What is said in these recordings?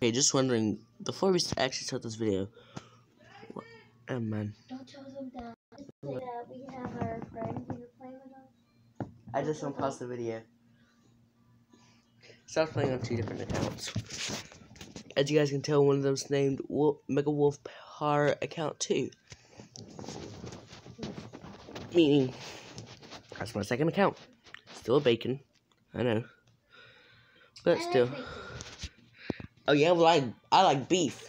Okay, just wondering, before we actually start this video, oh man. Don't tell them that. Just say that we have our friend who's playing with us. I just want to pause the video. Start playing on 2 different accounts. As you guys can tell, one of them's named Mega Wolf Power Account 2. Meaning, that's my second account. Still a bacon. I know. But still. Like Oh yeah, well I like beef.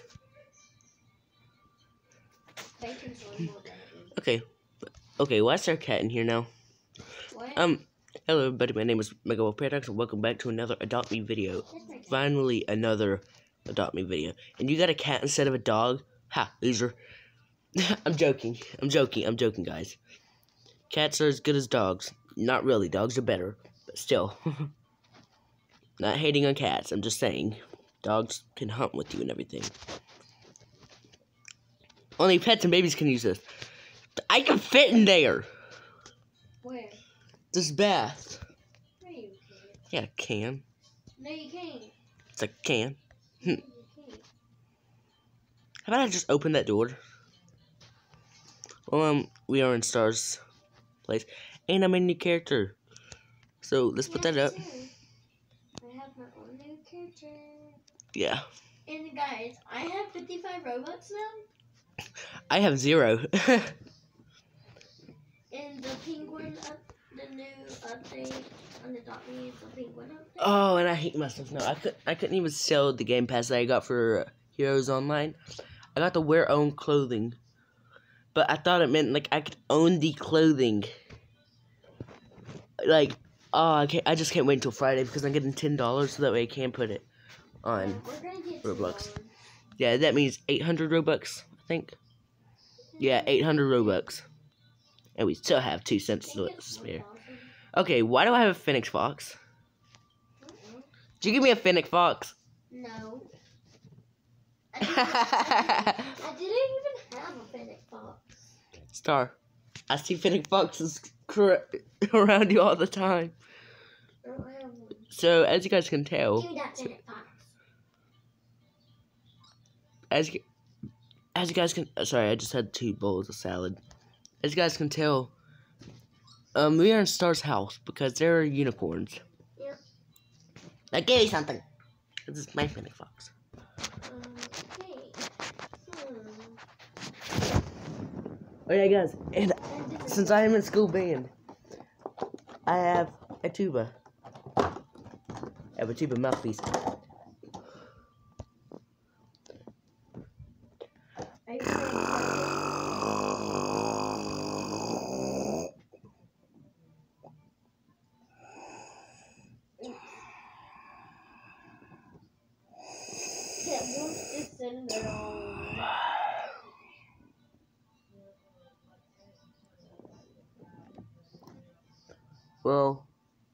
bacon's really more better. Okay, why is there a cat in here now? What? Hello everybody, my name is Mega Wolf Paradox and welcome back to another Adopt Me video. Finally, another Adopt Me video. And you got a cat instead of a dog? Ha, loser. I'm joking, guys. Cats are as good as dogs. Not really, dogs are better, but still. Not hating on cats, I'm just saying. Dogs can hunt with you and everything. Only pets and babies can use this. I can fit in there. Where? This bath. No, you can't. Yeah, I can. No, you can't. It's a can. You can't. How about I just open that door? Well, we are in Star's place. And I'm a new character. So, let's put that up. I have my own new character. Yeah. And guys, I have 55 Robux now. I have 0. And the penguin the new update on the Adopt Me is the penguin update. Oh, and I hate myself now. I couldn't even sell the game pass that I got for Heroes Online. I got to wear own clothing. But I thought it meant like I could own the clothing. Like, oh, I just can't wait until Friday because I'm getting $10 so that way I can put it on We're gonna get Roblox. $2. Yeah, that means 800 Robux, I think. Yeah, 800 Robux. And we still have 2 cents to spare. Okay, why do I have a Phoenix Fox? Did you give me a Phoenix Fox? No. I didn't even have a Phoenix Fox. Star, I see Phoenix Foxes around you all the time. I don't have one. So, as you guys can tell, Give me that Phoenix Fox. as you guys can, sorry, I just had 2 bowls of salad. As you guys can tell, we are in Star's house because there are unicorns. Yep. Now give me something. This is my Phoenix Fox. Okay. Oh yeah, guys, and since I am in school band, I have a tuba. I have a tuba mouthpiece. Well,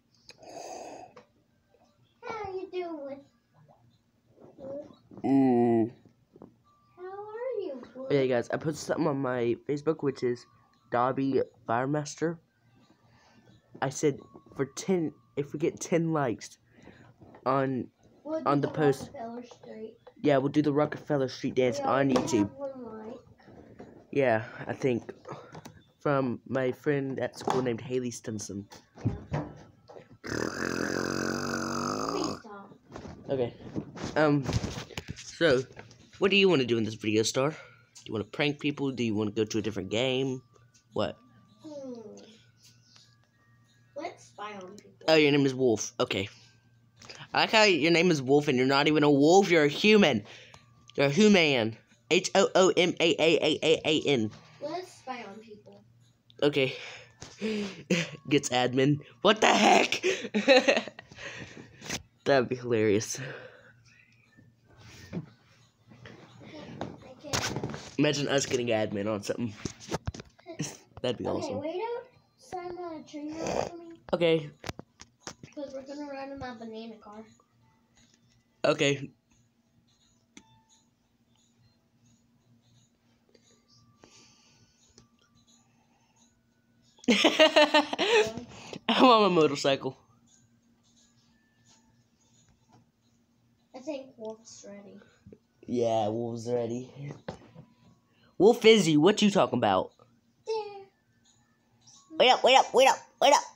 How are you doing? How are you? yeah, guys, I put something on my Facebook, which is Dobby Firemaster. I said if we get 10 likes on the post, yeah, we'll do the Rockefeller Street dance on YouTube. Yeah, I think from my friend at school named Haley Stinson. Okay. So, what do you want to do in this video, Star? Do you want to prank people? Do you want to go to a different game? What? Let's spy on people. Oh, your name is Wolf. Okay. I like how your name is Wolf and you're not even a wolf. You're a human. You're a human. HOOMAAAAAN. Let's spy on people. Okay. Gets admin. What the heck? That'd be hilarious. I can't. Imagine us getting admin on something. That'd be awesome. Okay, wait outside my tree for me. Okay. Because we're gonna run in my banana car. Okay. I'm on a motorcycle. I think Wolf's ready. Yeah, Wolf's ready. Wolf Izzy, what you talking about? There. Wait up, wait up, wait up, wait up.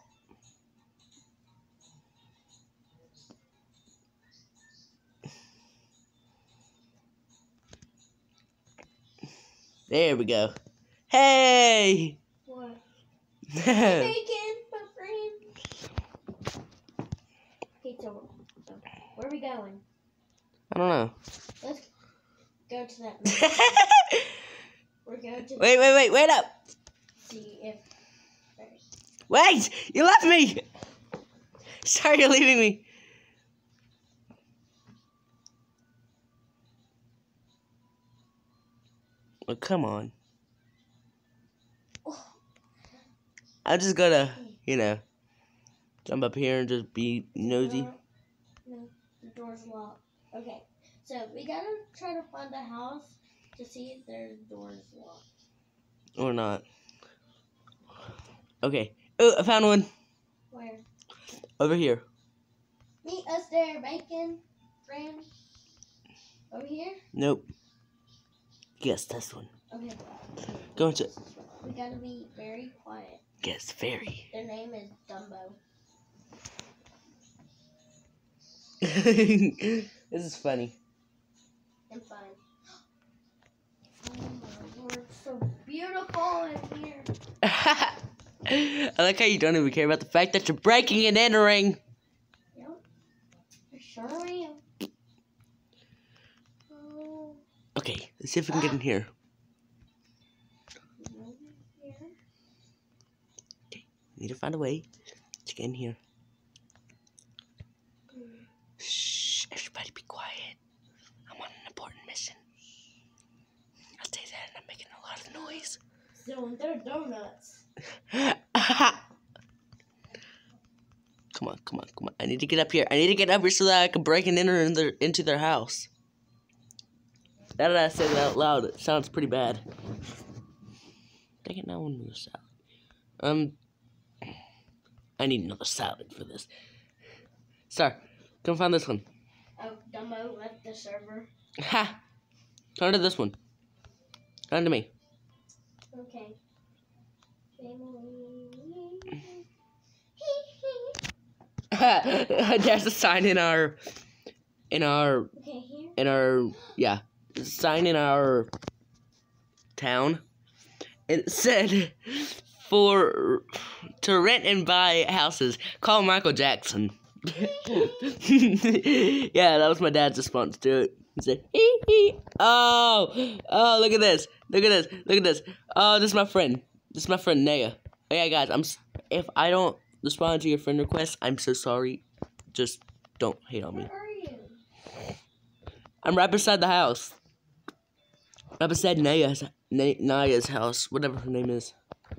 There we go. Hey! What? I Bacon, my friend. Okay, so where are we going? don't know. Let's go to that. We're going to Wait up. see if Wait! You left me! Sorry, you're leaving me. Oh, come on. I'm just gonna, jump up here and just be nosy. No, the door's locked. Okay, so we gotta try to find a house to see if their door's locked. Or not. Okay. Oh, I found one. Where? Over here. Meet us there, bacon, friend. Over here? Nope. Guess this one. Okay. Go into. We gotta be very quiet. Guess fairy. Their name is Dumbo. This is funny. And fun. Oh my Lord, it's so beautiful in here. I like how you don't even care about the fact that you're breaking and entering. Yep. I sure am. Oh. Okay, let's see if we can get in here. Okay, need to find a way to get in here. Shh, everybody be quiet. I'm on an important mission. I'll say that and I'm making a lot of noise. So they're donuts. Come on. I need to get up here. So that I can break and enter into their house. Now that I say that out loud, it sounds pretty bad. Dang it, now I want another salad. I need another salad for this. Star, come find this one. Oh, Dumbo left the server. Ha! Turn to this one. Turn to me. Okay. There's a sign in our Okay, here. sign in our town. It said to rent and buy houses, call Michael Jackson. Yeah, that was my dad's response to it. He said, hee hee. Oh, look at this. Oh, this is my friend. Naya. Oh, yeah, guys, if I don't respond to your friend request, I'm so sorry. Just don't hate on me. Where are you? I'm right beside the house. Right beside Naya's house, whatever her name is.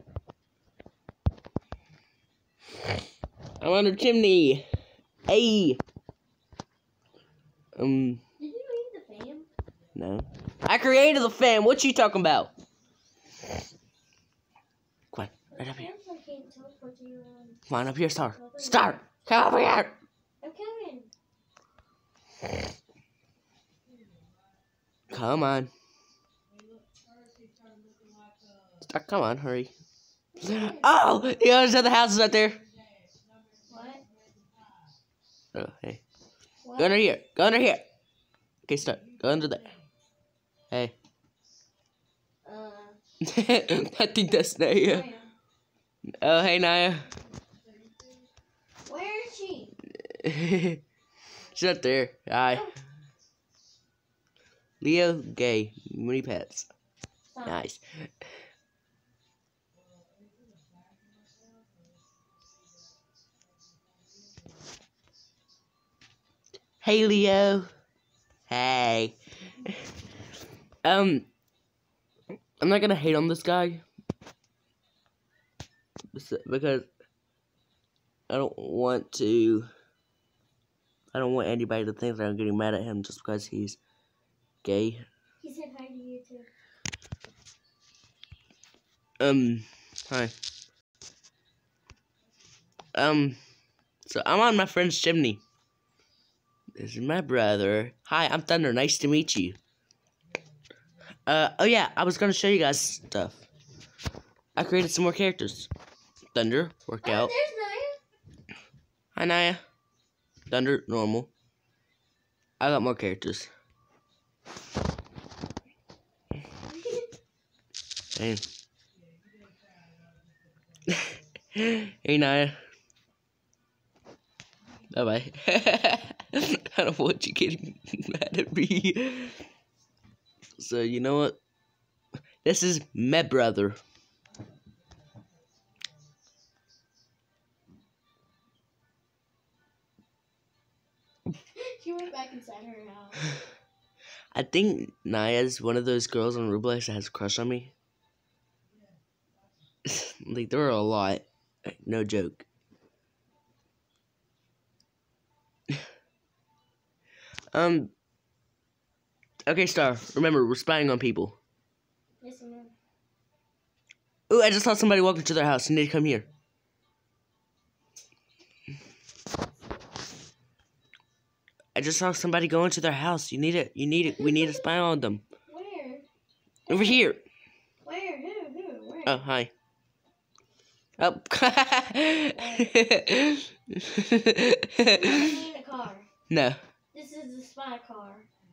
I'm on her chimney. Hey. Did you eat the fan? No. I created the fan. What you talking about? Come on, right up here. I can't teleport you around. Come on, up here, Star. Star, come over here. I'm coming. Come on. Star, come on, hurry. Oh, the other the house is right there. What? Oh, hey. What? Go under here. Okay, start. Go under there. Hey. I think that's Naya. Naya. Oh, hey, Naya. Where is she? She's up there. Hi. Leo, gay. Many pets. Stop. Nice. Hey, Leo. Hey. I'm not gonna hate on this guy because I don't want anybody to think that I'm getting mad at him just because he's gay. He said hi to you too. Hi. So I'm on my friend's chimney. This is my brother. Hi, I'm Thunder. Nice to meet you. Oh yeah, I was gonna show you guys stuff. I created some more characters. Thunder, workout. There's Naya. Hi, Naya. Thunder, normal. I got more characters. Hey. Hey, Naya. Bye-bye. I don't want you getting mad at me. So, you know what? This is my brother. She went back inside her house. I think Naya's one of those girls on Roblox that has a crush on me. Like, there are a lot. No joke. Okay, Star. Remember, we're spying on people. Yes, ma'am. Ooh, I just saw somebody walk into their house. You need to come here. I just saw somebody go into their house. We need to spy on them. Where? Over here. Where? Who? Where? Oh, hi. Oh. I need a car. No. This is the spy car.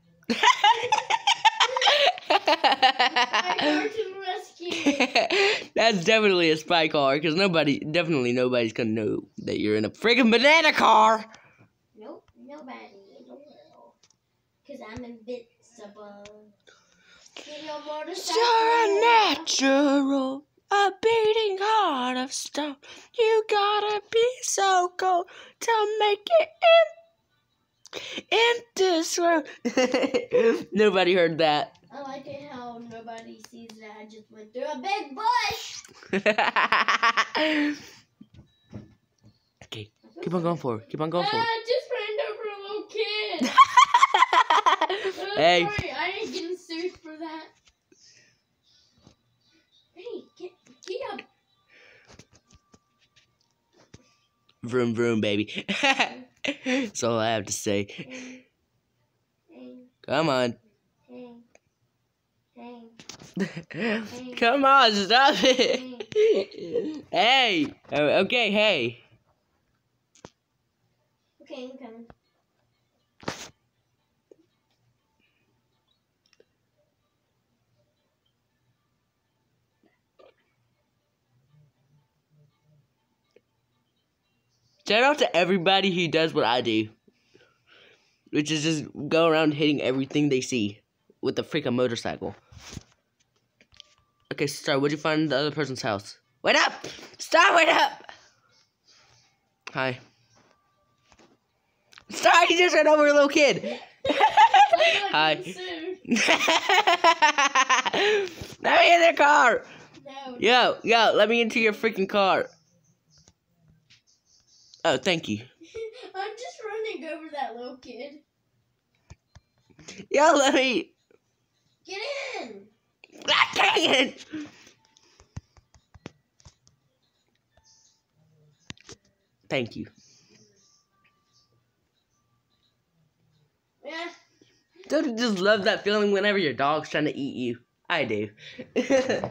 Spy car to the rescue. That's definitely a spy car, because definitely nobody's gonna know that you're in a friggin' banana car. Nope, nobody in the world. Because I'm invincible. Get your motorcycle. You're a natural, a beating heart of stone. You gotta be so cold to make it in this world. Nobody heard that. I like it how nobody sees that I just went through a big bush. Okay, keep on going forward. Keep on going forward. I just ran over a little kid. Hey. Sorry, I ain't getting sued for that. Hey, get up. Vroom vroom, baby. That's all I have to say. Hey, Come on. hey, Come on, stop it. Hey. Oh, okay, hey. Okay, I'm coming. Shout out to everybody who does what I do, which is just go around hitting everything they see with a freaking motorcycle. Okay, Star, what'd you find in the other person's house? Wait up! Star, wait up! Hi. Star, you just ran over a little kid. Hi. Let me in the car. No. Yo, let me into your freaking car. Oh, thank you. I'm just running over that little kid. Yo, let me. Get in. Ah, dang it! Thank you. Yeah. Don't you just love that feeling whenever your dog's trying to eat you? I do. We got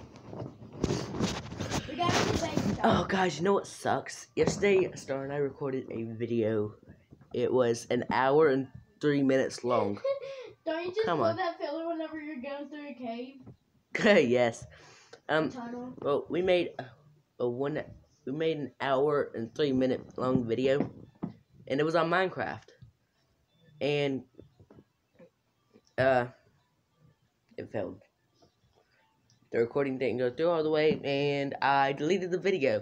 the big Oh, dog. guys, you know what sucks? Yesterday, Star and I recorded a video. It was an hour and 3 minutes long. Don't you just Come pull on. that feeling whenever you're going through a cave? Yes. Tunnel. Well, we made an hour and 3 minute long video, and it was on Minecraft. And it failed. The recording didn't go through all the way, and I deleted the video.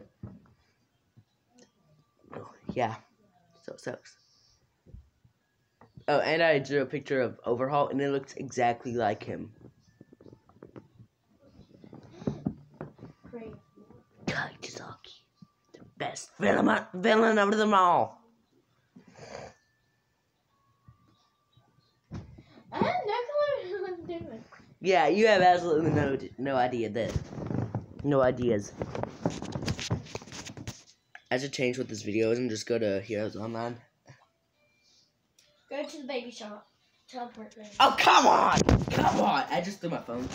Oh, yeah, so it sucks. Oh, and I drew a picture of Overhaul, and it looks exactly like him. Great. Kaichizaki, the best villain of them all. I have no clue what I'm doing. Yeah, you have absolutely no idea this. No ideas. I should change what this video is and just go to Heroes Online. go to the baby shop. Teleport there. Oh, come on! Come on! I just threw my phone.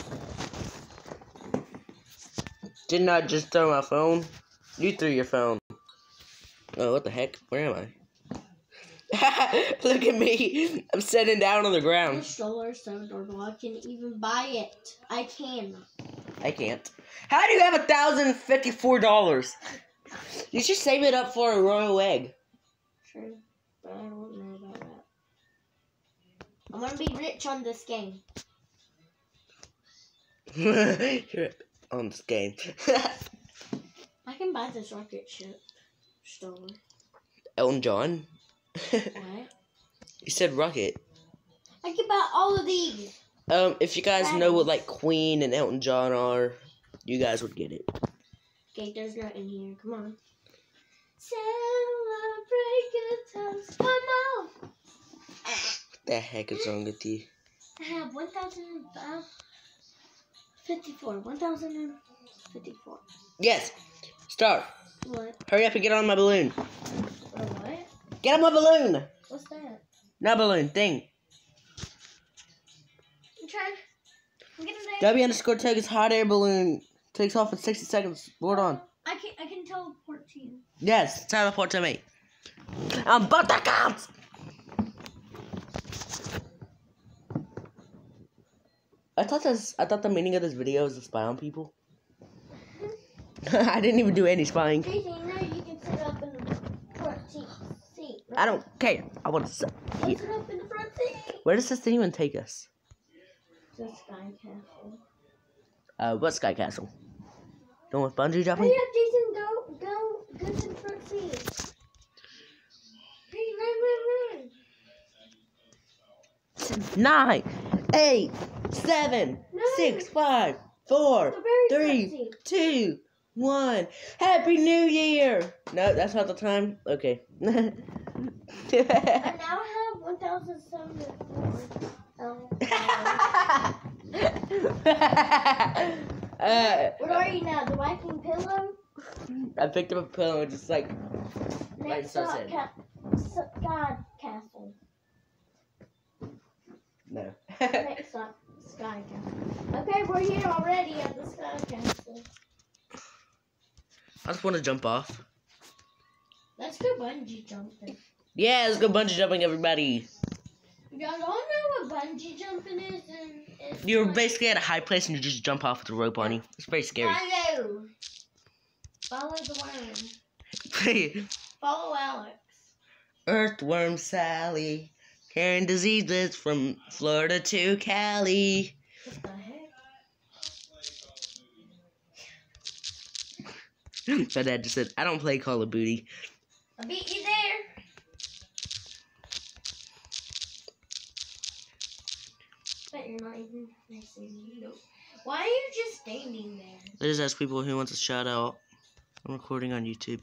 Didn't I just throw my phone? You threw your phone. Oh, what the heck? Where am I? Look at me. I'm sitting down on the ground. This stroller is so adorable. I can even buy it. I can. I can't. How do you have $1,054? You should save it up for a royal egg. True, but I don't know about that. I'm gonna be rich on this game. You're on this game. I can buy this rocket ship stroller. Elton John? What? You said rocket. I can buy all of these. If you guys know what like Queen and Elton John are, you guys would get it. Okay, there's nothing here. Come on. Celebrate good times. Come on. What the heck is wrong with you? I have 1,054. 1,054. Yes. Start. What? Hurry up and get on my balloon. What? Get on my balloon. What's that? No balloon thing. I'm trying. I'm getting there. W_takes hot air balloon. Takes off in 60 seconds. Board on. I can teleport to you. Yes, teleport to me. I'm Buttercups! I thought the meaning of this video was to spy on people. I didn't even do any spying. Jason, you know you can sit up in the front seat. Right? I don't care. I want to sit here. Sit up in the front seat. Where does this thing even take us? The Sky Castle. What Sky Castle? Going with bungee jumping? Hurry up, Jason. Go to the front seat. Hurry, run. 9, 8, 7, No. 6, 5, 4, The very 3, front 2, 1. Happy New Year! No, that's not the time. Okay. I now have 1,074. What are you now? The Viking pillow? I picked up a pillow and just like Next so up, sad. God Castle. no. Next up, Sky Castle. Okay, we're here already at the Sky Castle. I just want to jump off. Let's go bungee jumping. Yeah, let's go bungee jumping, everybody. Y'all don't know what bungee jumping is? You're basically at a high place and you just jump off with a rope on you. It's very scary. Follow. Follow the worm. Follow Alex. Earthworm Sally, carrying diseases from Florida to Cali. What the heck? My dad just said, I don't play Call of Duty. I beat you there. Bet you're not even next to me. Nope. Why are you just standing there? I just ask people who wants a shout out. I'm recording on YouTube.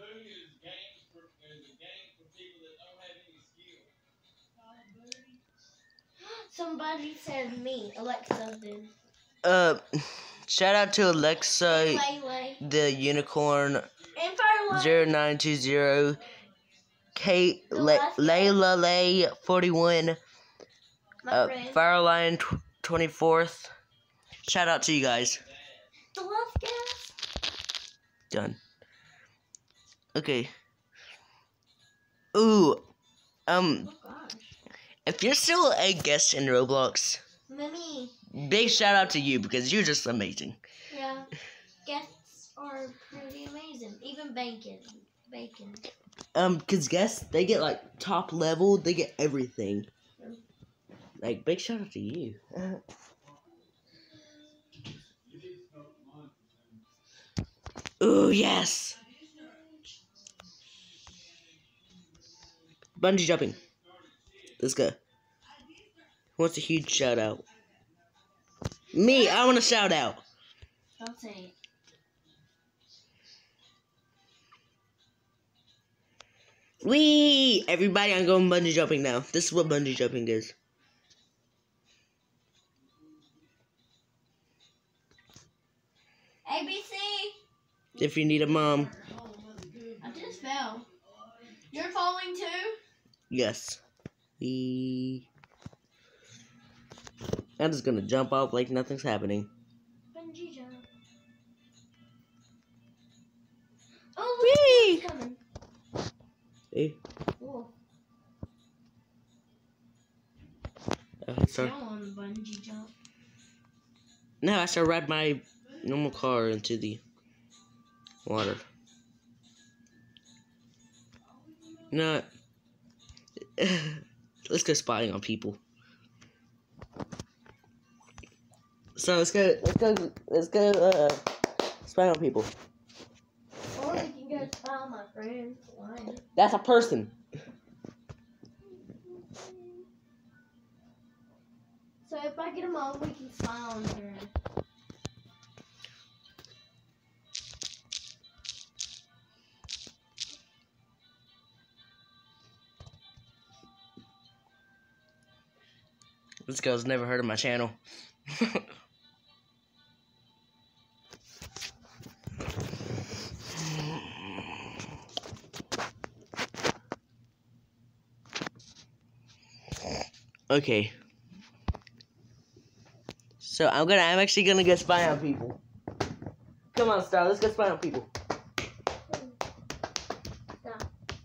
Somebody said me. Alexa did. Shout out to Alexa, Lay. the unicorn And Firelight. 0920, Kate, Layla Lay 41, My friend. Fireline 24th. Shout out to you guys. The love gas. Done. Okay. Ooh. Oh gosh. If you're still a guest in Roblox, Mimi. big shout out to you because you're just amazing. Yeah. Guests are pretty amazing. Even Bacon. Cause guests, they get like top level, they get everything. Like, big shout out to you. Ooh, yes. Bungee jumping. Let's go. Who wants a huge shout out? Me, I want a shout out. Don't say it. Wee! Everybody, I'm going bungee jumping now. This is what bungee jumping is. ABC. If you need a mom. I just fell. You're falling too? Yes. I'm just gonna jump off like nothing's happening. Bungee jump. Oh, look, coming. Hey. Cool. Sorry. Now on the bungee jump. Now I shall ride my normal car into the water. No. Let's go spying on people. So let's go spy on people. Or we can go spy on my friends. Why? That's a person. So if I get them all, we can spy on her. This girl's never heard of my channel. Okay. So I'm actually gonna go spy on people. Come on, Star, let's go spy on people. Stop.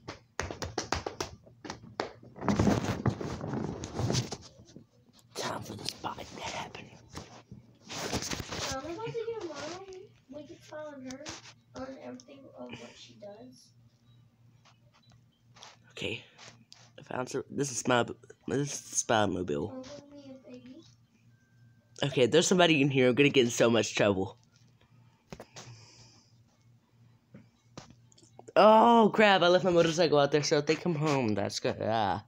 Time for the spy to happen. I'm about to get a mom. We can spy on her, on everything of what she does. Okay. I found some. This is spy mobile. Oh, me a baby. Okay, there's somebody in here. I'm gonna get in so much trouble. Oh crap! I left my motorcycle out there, so if they come home, that's good. Ah.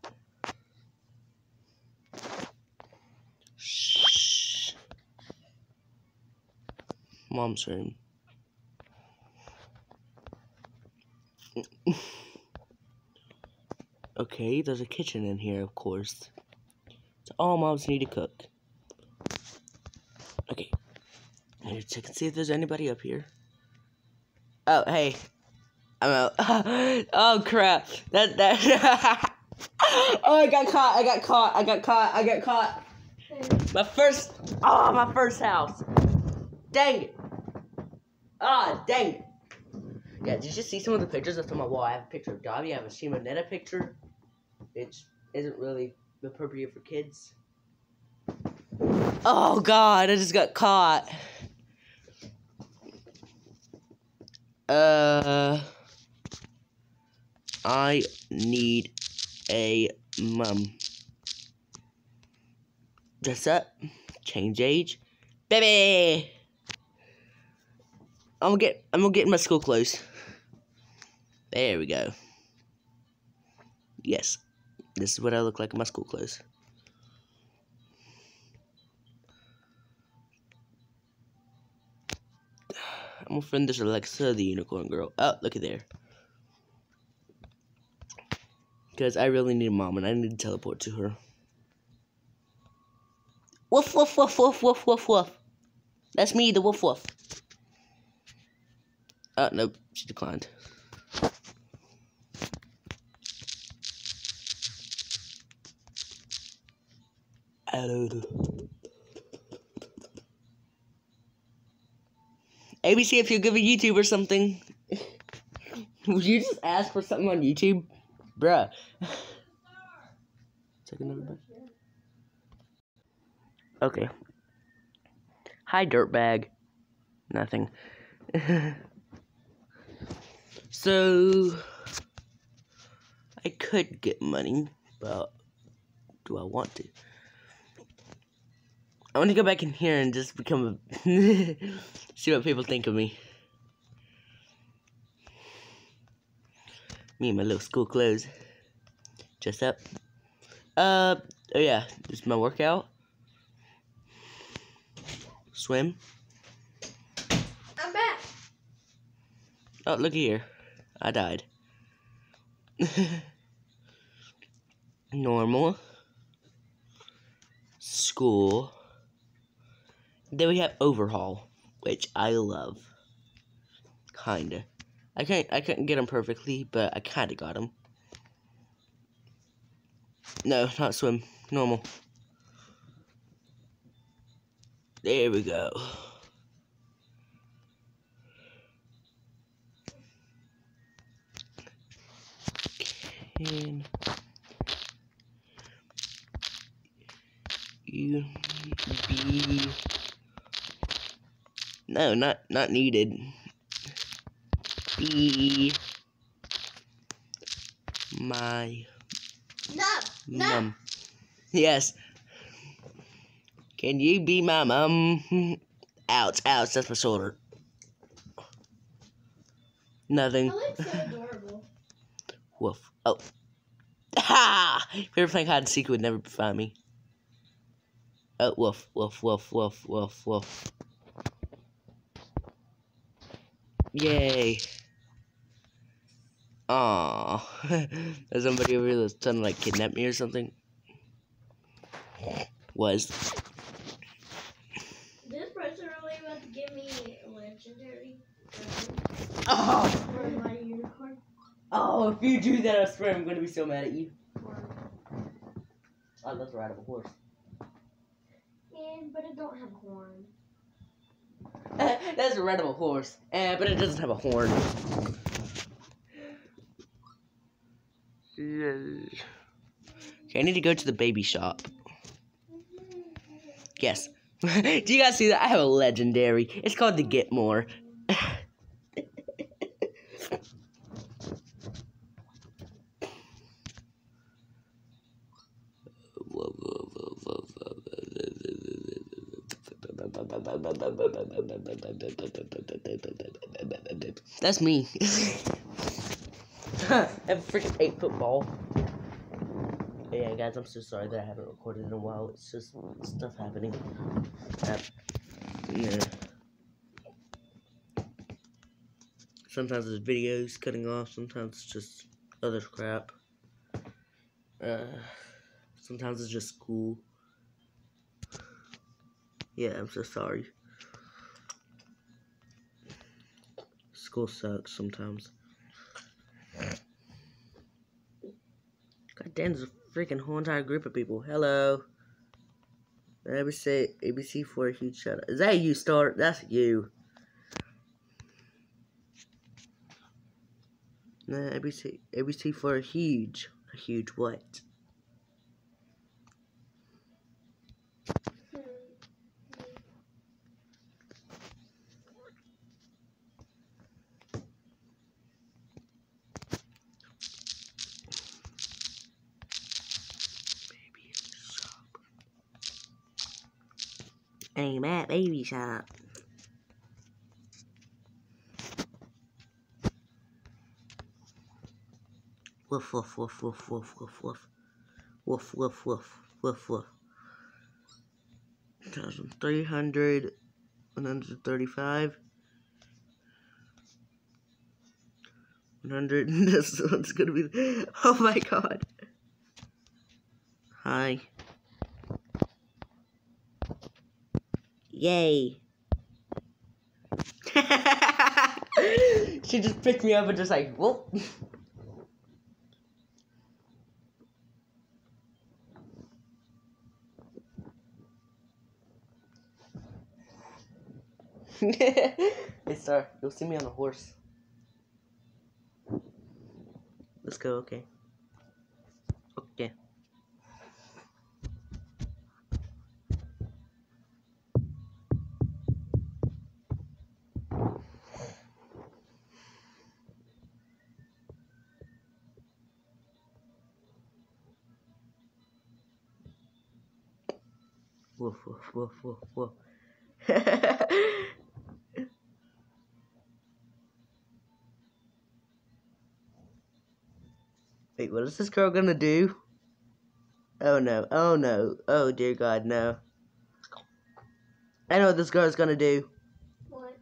Shh. Mom's room. Okay, there's a kitchen in here, of course. So all moms need to cook. Okay. I need to check and see if there's anybody up here. Oh, hey. I'm out. Oh, crap. That. Oh, I got caught. My first house. Dang it. Ah, dang it. Yeah, did you see some of the pictures that's on my wall? I have a picture of Dobby. I have a Shimonetta picture, which isn't really appropriate for kids. Oh, God, I just got caught. I need a mom. Dress up, change age, baby. I'm gonna get my school clothes. There we go. Yes, this is what I look like in my school clothes. I'm gonna friend this Alexa, the unicorn girl. Oh, look at there. Because I really need a mom and I need to teleport to her. Woof, woof, woof, woof, woof, woof, woof. That's me, the woof, woof. Oh, nope, she declined. ABC, if you're good with YouTube or something. Would you just ask for something on YouTube? Bruh. Second, everybody. Okay. Hi, dirtbag. Nothing. So, I could get money, but do I want to? I want to go back in here and just become a... see what people think of me. Me and my little school clothes. Dress up. Oh yeah, this is my workout. Swim. I'm back. Oh, look here. I died. Normal. School. Then we have overhaul, which I love. Kinda. I couldn't get him perfectly, but I kinda got him. No, not swim. Normal. There we go. Can you be... No, not needed. Be my mum. Yes. Can you be my mum? Ouch, ouch, that's my shoulder. Nothing. That looks so adorable. Woof. Oh. Ha! If you ever playing hide and seek, you would never find me. Oh, woof, woof, woof, woof, woof, woof. Yay. Aww. There's somebody over here that's trying to like kidnap me or something. Was. This person really wants to give me a legendary. Oh! Or my unicorn. Oh, if you do that, I swear I'm gonna be so mad at you. Or, Oh, that's right, of a horse. but it don't have a horn. That's a red of a horse, but it doesn't have a horn. Okay, I need to go to the baby shop. Yes. Do you guys see that? I have a legendary. It's called the Get More. That's me. I have a freaking 8-foot ball. Yeah, guys, I'm so sorry that I haven't recorded in a while. It's just stuff happening. Yeah. Sometimes there's videos cutting off. Sometimes it's just other crap. Sometimes it's just school. Yeah, I'm so sorry. School sucks sometimes. God damn, there's a freaking whole entire group of people. Hello. ABC for a huge shout out. Is that you, Star? That's you. No, ABC for a huge what? Aim at baby shop. Woof woof woof woof woof woof woof. Woof woof woof woof woof. 1,300, 135. 100. This one's gonna be. Oh my god. Hi. Yay. She just picked me up and just like, whoop. Hey, Star, you'll see me on a horse. Let's go, okay. Okay. Woof, woof, woof, woof, woof. Wait, what is this girl gonna do? Oh no, oh no, oh dear God, no. I know what this girl's gonna do. What?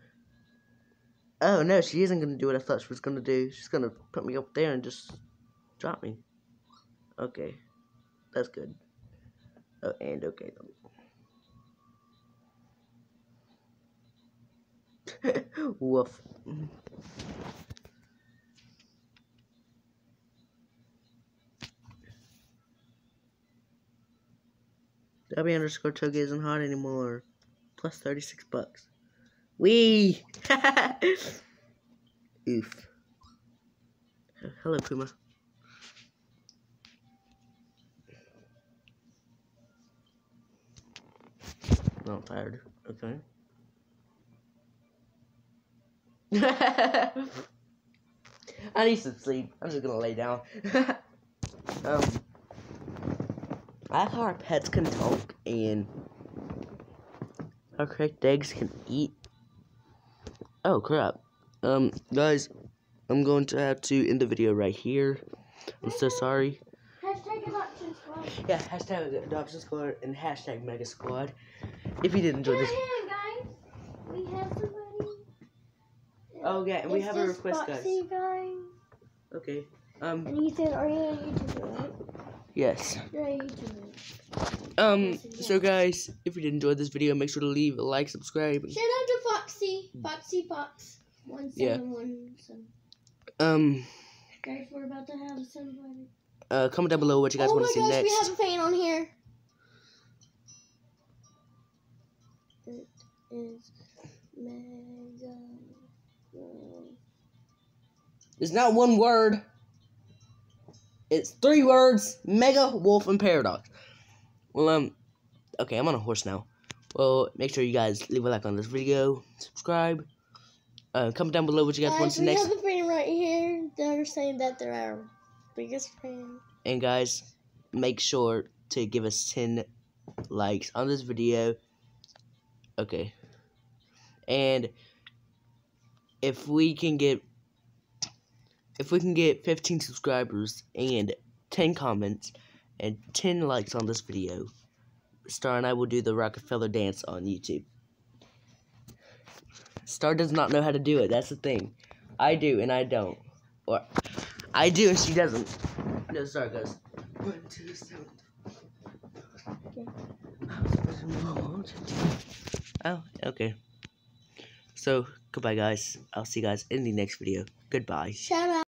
Oh no, she isn't gonna do what I thought she was gonna do. She's gonna put me up there and just drop me. Okay, that's good. Oh, and okay. Woof. Gabby_Toga isn't hot anymore. Plus 36 bucks. Wee! Oof. Hello, Puma. No, I'm tired. Okay. I need some sleep. I'm just gonna lay down. I like how our pets can talk and our cracked eggs can eat. Oh crap. Guys, I'm going to have to end the video right here. I'm so sorry. Hashtag Adoption Squad. Yeah, hashtag Adoption Squad and hashtag Mega Squad. If you did enjoy this. Hang on, guys. We have somebody. Oh yeah, and we It's have a just request, Foxy, guys. Okay. And he said, "Are you a YouTuber?" Right? Yes. You're a YouTuber. So guys, if you did enjoy this video, make sure to leave a like, subscribe. Shout out to Foxy. Foxy Fox. 1717. Guys, we're about to have somebody. Comment down below what you guys want to see next. We have a fan on here. It is Mega. It's not one word. It's 3 words. Mega Wolf and Paradox. Well, okay, I'm on a horse now. Well, make sure you guys leave a like on this video, subscribe. Comment down below what you guys want to see next. We have a fan right here. They're saying that they're our biggest fan. And guys, make sure to give us 10 likes on this video. Okay. And if we can get 15 subscribers and 10 comments and 10 likes on this video, Star and I will do the Rockefeller dance on YouTube. Star does not know how to do it. That's the thing. I do and I don't. Or I do and she doesn't. No, Star goes 1, 2, 7. Oh, okay. So goodbye, guys. I'll see you guys in the next video. Goodbye. Shout out.